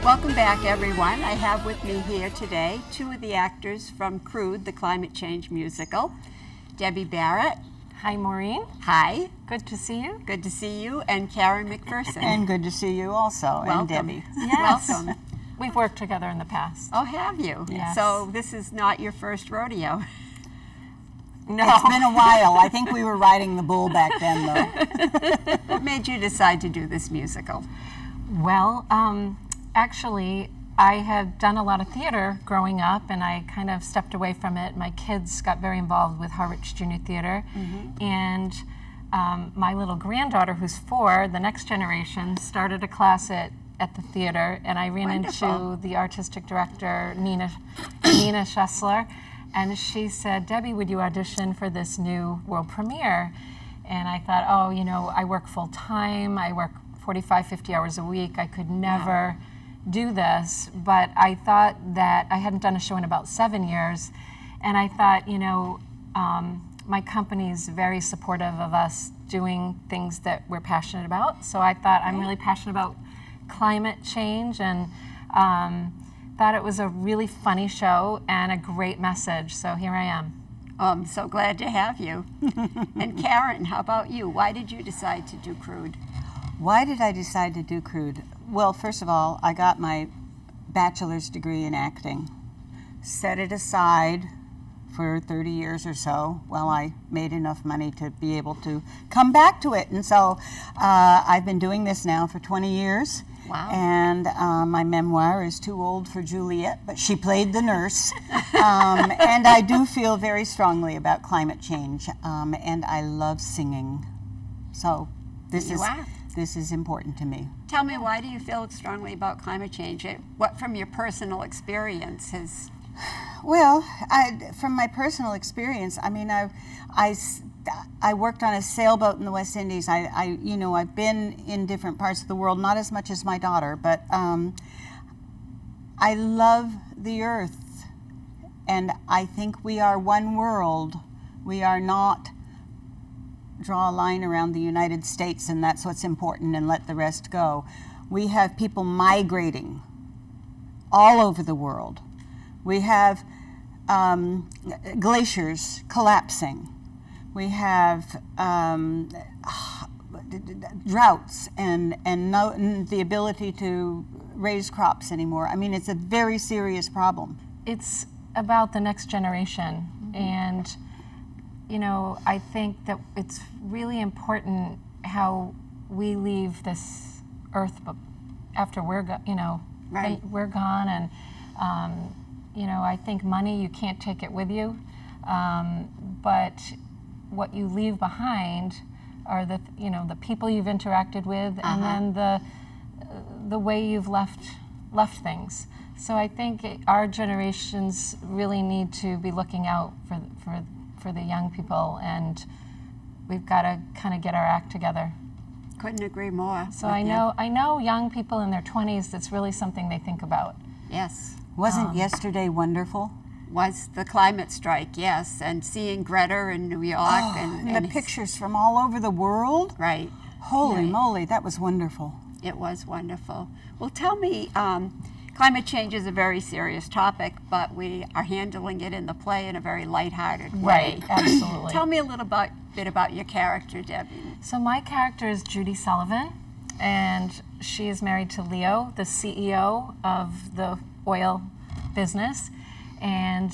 Welcome back, everyone. I have with me here today two of the actors from Crude, the climate change musical. Debbie Barrett. Hi, Maureen. Hi. Good to see you. Good to see you. And Karen McPherson. And good to see you also. Welcome. And Debbie. Yes. Welcome. We've worked together in the past. Oh, have you? Yes. So this is not your first rodeo. No. It's been a while. I think we were riding the bull back then, though. What made you decide to do this musical? Well, actually, I had done a lot of theater growing up, and I kind of stepped away from it. My kids got very involved with Harwich Junior Theater, and my little granddaughter, who's 4, the next generation, started a class at the theater, and I ran Wonderful. into the artistic director, Nina Schessler, and she said, "Debbie, would you audition for this new world premiere?" And I thought, oh, you know, I work full time, I work 45, 50 hours a week, I could never do this, but I thought that I hadn't done a show in about 7 years, and I thought, you know, my company's very supportive of us doing things that we're passionate about, so I thought I'm really passionate about climate change, and thought it was a really funny show and a great message, so here I am. Oh, I'm so glad to have you. And Karen, how about you? Why did you decide to do Crude? Why did I decide to do Crude? Well, first of all, I got my bachelor's degree in acting. Set it aside for 30 years or so while I made enough money to be able to come back to it. And so I've been doing this now for 20 years. Wow. And my memoir is Too Old for Juliet, but she played the nurse. And I do feel very strongly about climate change, and I love singing. So this is important to me. Tell me, why do you feel strongly about climate change? What from your personal experience has... Well, from my personal experience, I mean, I worked on a sailboat in the West Indies. You know, I've been in different parts of the world, not as much as my daughter, but I love the earth, and I think we are one world. We are not draw a line around the United States and that's what's important and let the rest go. We have people migrating all over the world. We have glaciers collapsing. We have droughts and the ability to raise crops anymore. I mean, it's a very serious problem. It's about the next generation, and you know, I think that it's really important how we leave this earth after we're we're gone, and you know, I think money, you can't take it with you, but what you leave behind are the people you've interacted with, and then the way you've left things. So I think our generations really need to be looking out for the young people, and we've got to kind of get our act together. Couldn't agree more. So I know young people in their 20s, that's really something they think about. Yes. Wasn't yesterday wonderful? Was the climate strike, yes, and seeing Greta in New York. And the pictures from all over the world. Right. Holy moly, that was wonderful. It was wonderful. Well, tell me, climate change is a very serious topic, but we are handling it in the play in a very lighthearted way. Right, absolutely. Tell me a little bit about your character, Debbie. So my character is Judy Sullivan, and she is married to Leo, the CEO of the oil business. And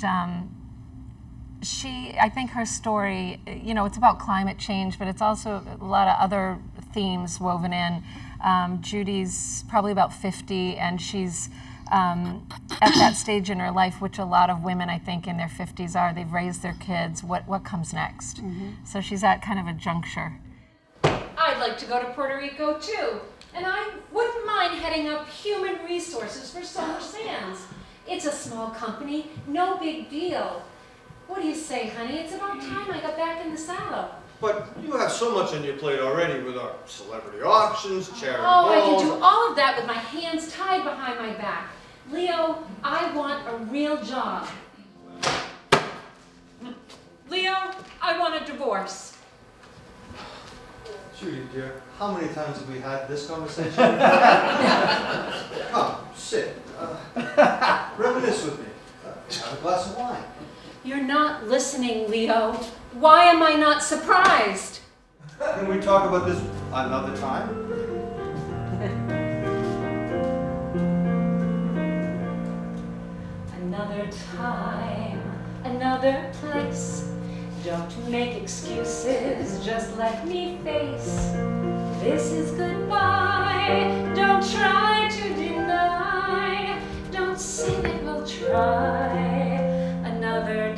I think her story, you know, it's about climate change, but it's also a lot of other themes woven in. Judy's probably about 50, and she's at that stage in her life, which a lot of women, I think, in their 50s are. They've raised their kids. What comes next? So she's at kind of a juncture. I'd like to go to Puerto Rico too, and I wouldn't mind heading up human resources for Summer Sands. It's a small company, no big deal. What do you say, honey? It's about time I got back in the saddle. But you have so much on your plate already with our celebrity auctions, charity Oh, balls. I can do all of that with my hands tied behind my back. Leo, I want a real job. Leo, I want a divorce. Judy, dear, how many times have we had this conversation? Come, Sit. Reminisce with me. Have a glass of wine. You're not listening, Leo. Why am I not surprised? Can we talk about this another time? Another time, another place. Don't make excuses, just let me face. This is goodbye. Don't try to deny. Don't say that we'll try another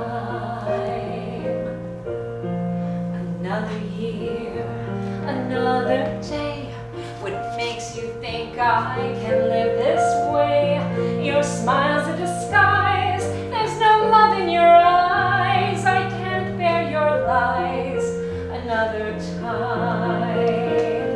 time. Another year, another day. What makes you think I can live this way? Your smile's a disguise. There's no love in your eyes. I can't bear your lies another time.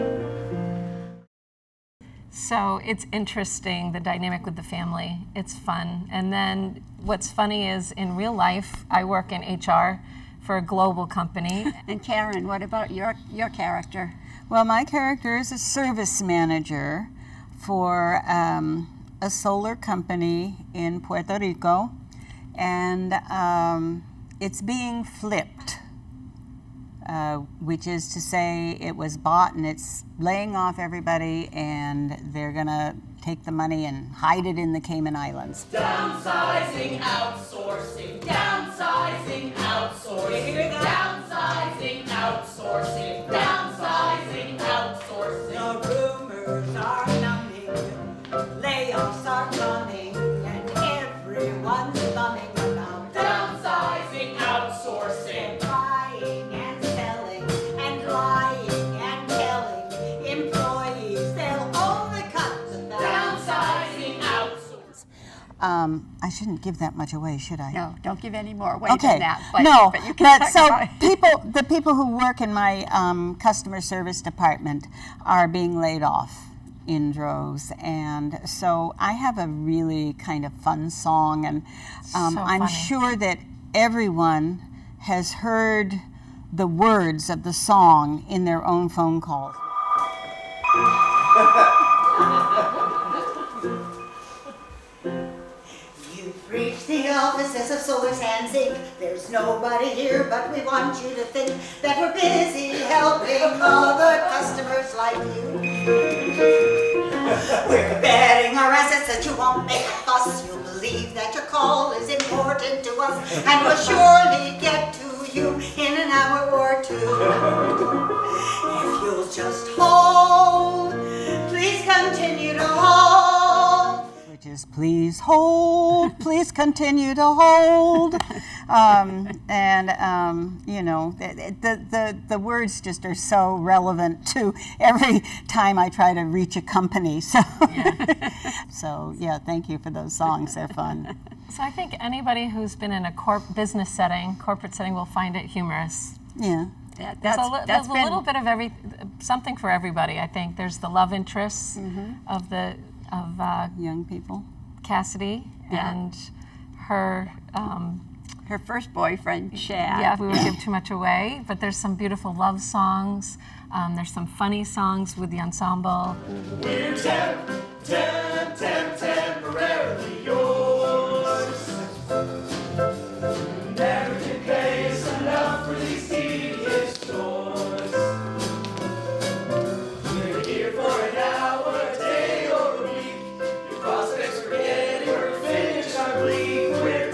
So it's interesting, the dynamic with the family. It's fun. And then what's funny is in real life, I work in HR for a global company. And Karen, what about your character? Well, my character is a service manager for a solar company in Puerto Rico, and it's being flipped, which is to say it was bought and it's laying off everybody, and they're going to take the money and hide it in the Cayman Islands. Downsizing, outsourcing, downsizing, outsourcing, downsizing, outsourcing, downsizing, outsourcing. The rumors are numbing, layoffs are coming, and everyone's bumming about downsizing, outsourcing, buying and selling, and lying and telling employees they'll only cut the downsizing, outsourcing. I shouldn't give that much away, should I? No, don't give any more away Okay. than that. But, No, but you can talk so about it. the people who work in my customer service department are being laid off in droves, and so I have a really kind of fun song, and I'm funny. sure that everyone has heard the words of the song in their own phone calls. You've reached the offices of Solar Sands Inc. There's nobody here, but we want you to think that we're busy helping other customers like you. We're betting our assets that you won't make a fuss. You'll believe that your call is important to us, and we'll surely get to you in an hour or two. If you'll just hold, please continue to hold. Which is please hold, please continue to hold. You know, the words just are so relevant to every time I try to reach a company. So, so yeah, thank you for those songs, they're fun. So I think anybody who's been in a business setting, corporate setting, will find it humorous. Yeah. There's a little bit of something for everybody. I think there's the love interests of Young people. Cassidy and her. Her first boyfriend, Shad. Yeah, we won't give too much away, but there's some beautiful love songs. There's some funny songs with the ensemble. We're temporarily yours. Never can pay some love for these tedious chores. We're here for an hour, a day, or a week. Your prospects for getting or finish are bleak. We're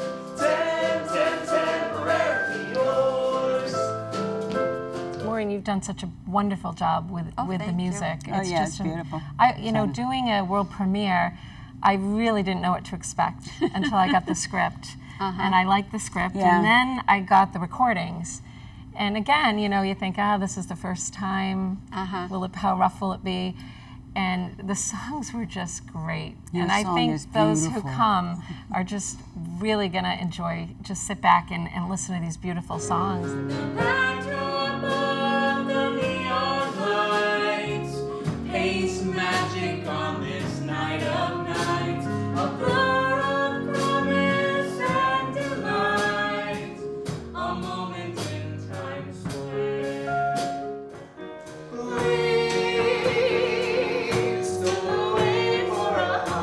temporarily yours. Maureen, you've done such a wonderful job with the thank you. music. Oh, yeah, it's beautiful. Doing a world premiere, I really didn't know what to expect until I got the script. And I liked the script, and then I got the recordings. And again, you think, this is the first time. How rough will it be? And the songs were just great. Your and I song think is those who beautiful. come are just really gonna enjoy, just sit back and listen to these beautiful songs. That you're above the neon lights, pace magic on this night of nights, a blur of promise and delight, a moment in Times Square. We stole away for a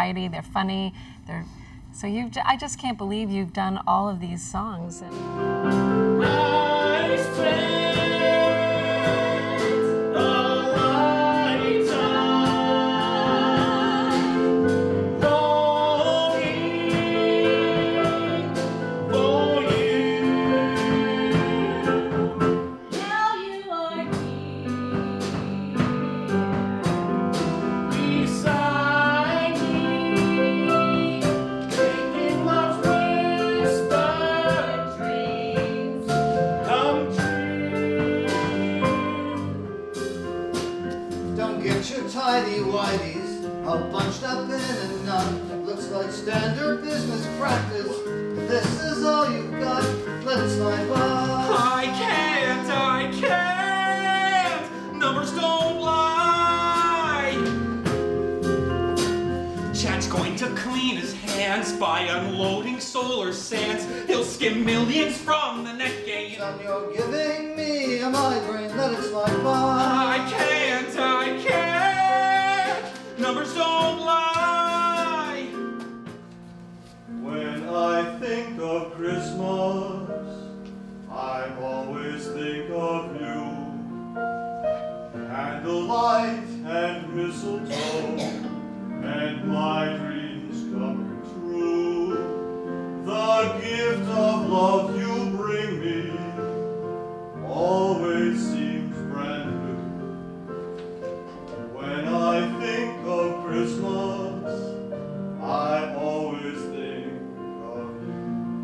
variety, they're funny, so I just can't believe you've done all of these songs. Tidy-whities, all bunched up in a knot. Looks like standard business practice. This is all you've got. Let it slide by. I can't. Numbers don't lie. Chad's going to clean his hands by unloading solar sands. He'll skim millions from the net gain. Son, you're giving me a migraine. Let it slide by. I can't. Numbers don't lie. When I think of Christmas, I always think of you. And the light and mistletoe, and my dreams coming true. The gift of love you bring me always seems brand new. When I think of Christmas, I always think of you.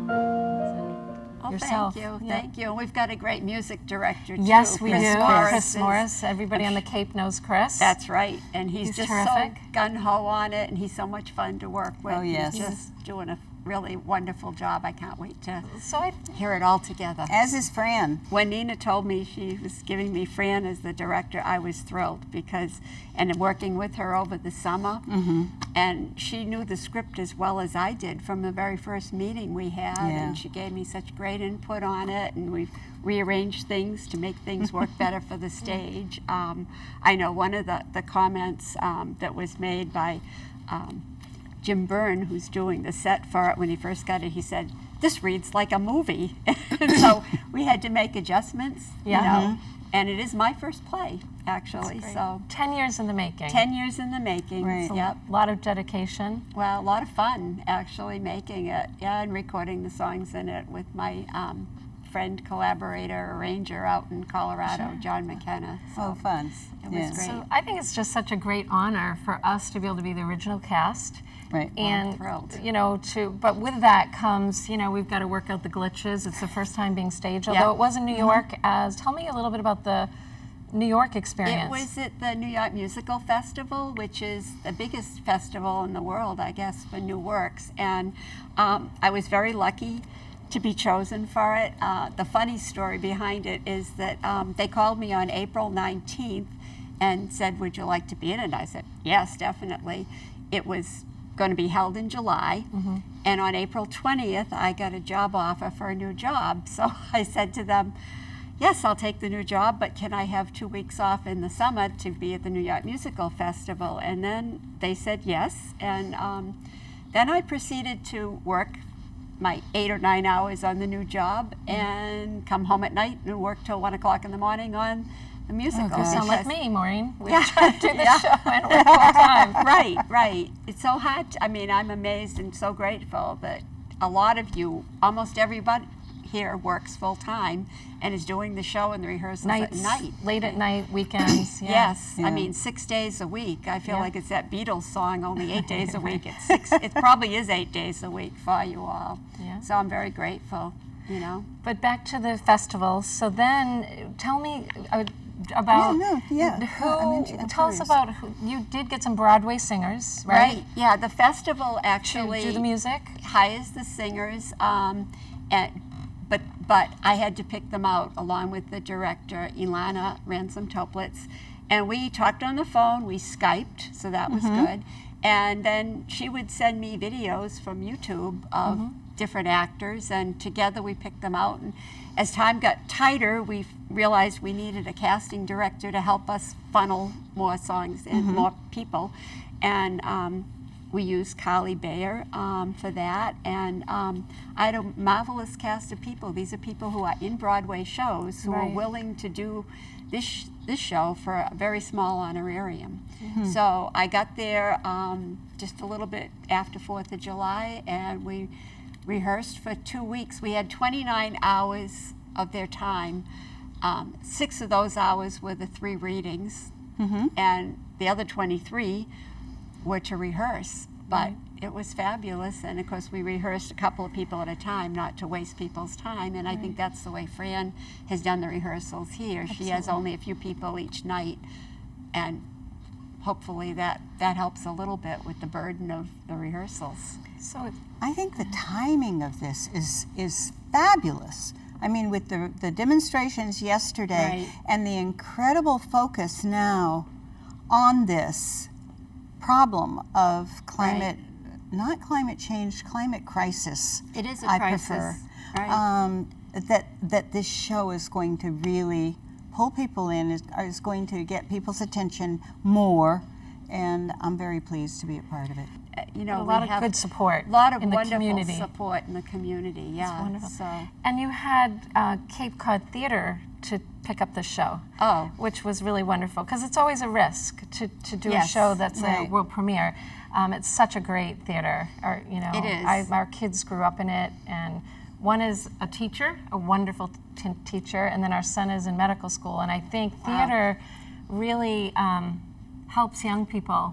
Oh, Yourself. thank you, Yeah. thank you. And we've got a great music director too. Yes, we Chris do. Morris Chris is- Morris. Everybody on the Cape knows Chris. That's right, and he's just terrific. so gun-ho on it, and he's so much fun to work with. Oh, yes. He's just doing a really wonderful job. I can't wait to So I hear it all together. As is Fran. When Nina told me she was giving me Fran as the director, I was thrilled because, and working with her over the summer, and she knew the script as well as I did from the very first meeting we had, Yeah. and she gave me such great input on it, and we've rearranged things to make things work better for the stage. I know one of the comments that was made by Jim Byrne, who's doing the set for it, when he first got it, he said, "This reads like a movie." And so we had to make adjustments, Yeah. you know, and it is my first play, actually. So 10 years in the making. 10 years in the making. Right. Yep. A lot of dedication. Well, a lot of fun, actually, making it. Yeah, and recording the songs in it with my friend, collaborator, arranger out in Colorado, John McKenna. So Oh, fun. it was great. So I think it's just such a great honor for us to be able to be the original cast. Right. And thrilled. you know, but with that comes, you know, we've got to work out the glitches. It's the first time being staged, although Yeah. it was in New York. Tell me a little bit about the New York experience. It was at the New York Musical Festival, which is the biggest festival in the world, I guess, for new works. And I was very lucky to be chosen for it. The funny story behind it is that they called me on April 19th and said, "Would you like to be in it?" And I said, "Yes, definitely." It was going to be held in July. And on April 20th, I got a job offer for a new job. So I said to them, "Yes, I'll take the new job, but can I have 2 weeks off in the summer to be at the New York Musical Festival?" And then they said yes. And then I proceeded to work my 8 or 9 hours on the new job and come home at night and work till 1 o'clock in the morning on the musical. gosh. Sound like because- me, Maureen. We Yeah. try to do the Yeah. show and work full time. Right, right. It's so hard. I mean, I'm amazed and so grateful that a lot of you, almost everybody here works full time and is doing the show and the rehearsals Nights, at night. late at night, weekends. Yeah. Yes, Yeah. I mean 6 days a week. I feel Yeah. like it's that Beatles song, only 8 days a week. It's 6. It probably is 8 days a week for you all. Yeah. So I'm very grateful. You know. But back to the festival. So then, tell me about I'm tell us curious. about who you did get some Broadway singers, right? Yeah. The festival To actually do the music. hires the singers, but I had to pick them out along with the director, Ilana Ransom Toplitz, and we talked on the phone. We Skyped, so that was good. And then she would send me videos from YouTube of different actors, and together we picked them out. And as time got tighter, we realized we needed a casting director to help us funnel more songs and more people. And we used Carly Bayer for that, and I had a marvelous cast of people. These are people who are in Broadway shows who are willing to do this show for a very small honorarium. So I got there just a little bit after 4th of July, and we rehearsed for 2 weeks. We had 29 hours of their time. 6 of those hours were the 3 readings, and the other 23 were to rehearse. But it was fabulous, and of course we rehearsed a couple of people at a time, not to waste people's time, and I think that's the way Fran has done the rehearsals here. She has only a few people each night, and hopefully that helps a little bit with the burden of the rehearsals. So I think the timing of this is fabulous. I mean, with the demonstrations yesterday and the incredible focus now on this problem of climate, not climate change, climate crisis. It is a I crisis. prefer. Right. That this show is going to really pull people in, is going to get people's attention more, and I'm very pleased to be a part of it. You know, a lot we of have good support a lot of in the wonderful community. support in the community. Yeah, That's wonderful. So. And you had Cape Cod Theater to pick up the show, which was really wonderful, because it's always a risk to do a show that's a world premiere. It's such a great theater. You know, it is. Our kids grew up in it, and one is a teacher, a wonderful teacher, and then our son is in medical school. And I think theater really helps young people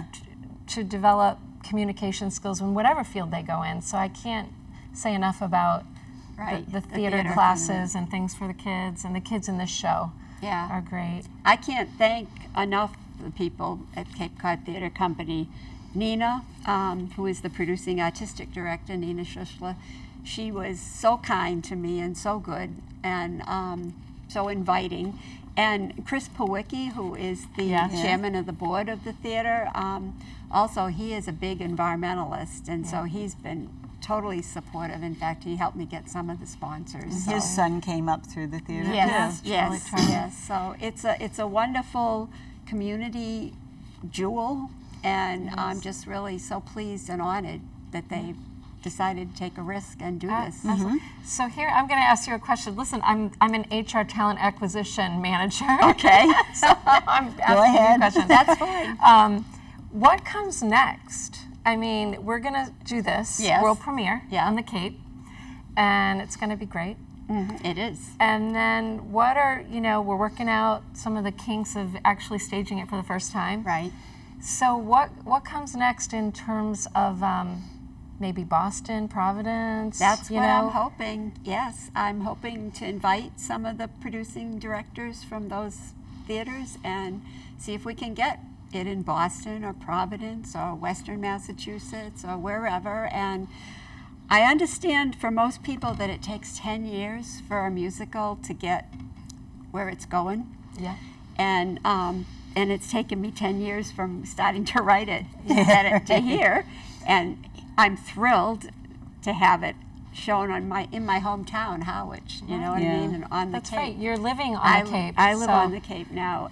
to develop communication skills in whatever field they go in. So I can't say enough about the theater classes and things for the kids, and the kids in this show are great. I can't thank enough the people at Cape Cod Theater Company. Nina, who is the producing artistic director, Nina Shushla, she was so kind to me and so good and so inviting. And Chris Powicki, who is the chairman of the board of the theater, also he is a big environmentalist, and so he's been totally supportive. In fact, he helped me get some of the sponsors. His son came up through the theater too. Yes. So it's a wonderful community jewel, and I'm just really so pleased and honored that they decided to take a risk and do this. So here, I'm going to ask you a question. Listen, I'm an HR talent acquisition manager. Okay. So I'm asking you questions. That's fine. What comes next? I mean, we're going to do this world premiere on the Cape, and it's going to be great. It is. And then what are, we're working out some of the kinks of actually staging it for the first time. Right. So what comes next in terms of maybe Boston, Providence? That's what I'm hoping. Yes, I'm hoping to invite some of the producing directors from those theaters and see if we can get it in Boston or Providence or Western Massachusetts or wherever. And I understand for most people that it takes 10 years for a musical to get where it's going. Yeah. And it's taken me 10 years from starting to write it to get it to here. And I'm thrilled to have it shown in my hometown, Harwich. You know what I mean? And on the Cape. That's right. You're living on the Cape. I live on the Cape now,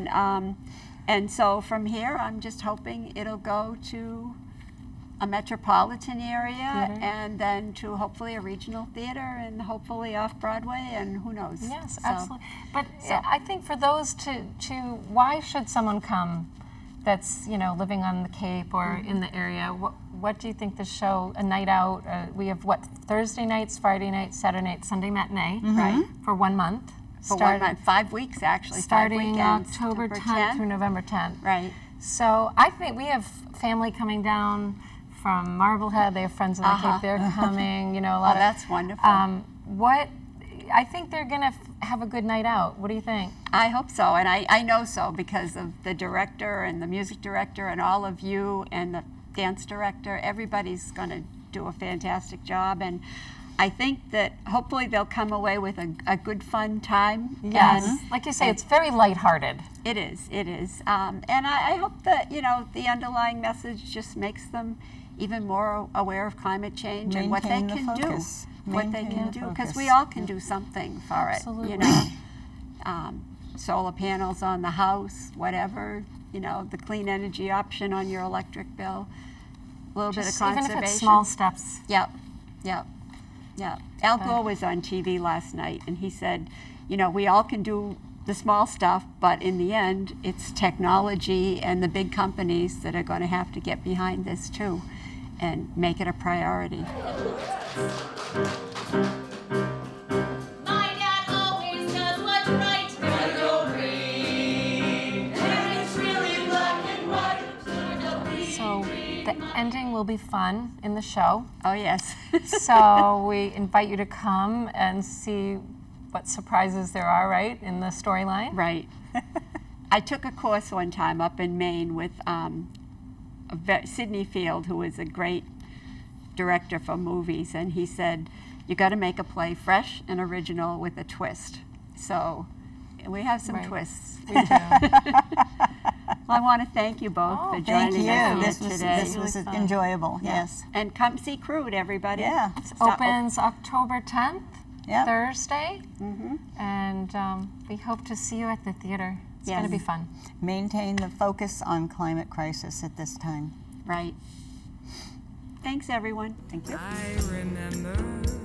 and so from here, I'm just hoping it'll go to a metropolitan area, and then to hopefully a regional theater, and hopefully off Broadway, and who knows? Yes, absolutely. But I think for those why should someone come that's living on the Cape or in the area? What do you think the show, a night out, we have Thursday nights, Friday nights, Saturday night, Sunday matinee, right? For 1 month. For 1 month, 5 weeks actually, starting 5 weekends. October 10th through November 10th. Right. So I think we have family coming down from Marblehead. They have friends on the Cape. They're coming. A lot of. That's wonderful. I think they're going to have a good night out. What do you think? I hope so, and I know so because of the director and the music director and all of you and the dance director. Everybody's going to do a fantastic job, and I think that hopefully they'll come away with a good, fun time. Yes, like you say, it's very lighthearted. It is, and I hope that the underlying message just makes them even more aware of climate change and what they can do. What they can do, because we all can do something for it. Absolutely. Solar panels on the house, whatever, the clean energy option on your electric bill. little bit of Just conservation. even if it's small steps. Yep, yep, yep. Al Gore was on TV last night, and he said, you know, we all can do the small stuff, but in the end, it's technology and the big companies that are going to have to get behind this too and make it a priority. My dad always does what's right. Gotta go green. And it's really black and white. So the ending will be fun in the show. Oh, yes. So we invite you to come and see what surprises there are, right, in the storyline. Right. I took a course one time up in Maine with Sidney Field, who is a great director for movies, and he said, you got to make a play fresh and original with a twist. So we have some Right. twists. We do. Well, I want to thank you both for Thank joining you. us This here was, today. this was Really fun. enjoyable. Yeah. Yes. And come see Crude, everybody. Yeah. Opens October 10th, Yeah. Thursday, and we hope to see you at the theater. It's going to be Yes. fun. Maintain the focus on climate crisis at this time. Right. Thanks, everyone. Thank you. I remember